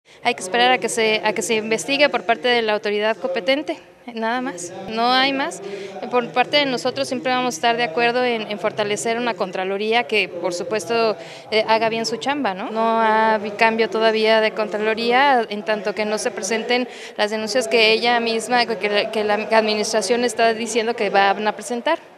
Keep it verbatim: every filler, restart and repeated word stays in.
Hay que esperar a que se a que se investigue por parte de la autoridad competente, nada más, no hay más. Por parte de nosotros siempre vamos a estar de acuerdo en en fortalecer una contraloría que, por supuesto, eh, haga bien su chamba, ¿no? No ha habi cambio todavía de contraloría, en tanto que no se presenten las denuncias que ella misma, que que la administración está diciendo que van a presentar.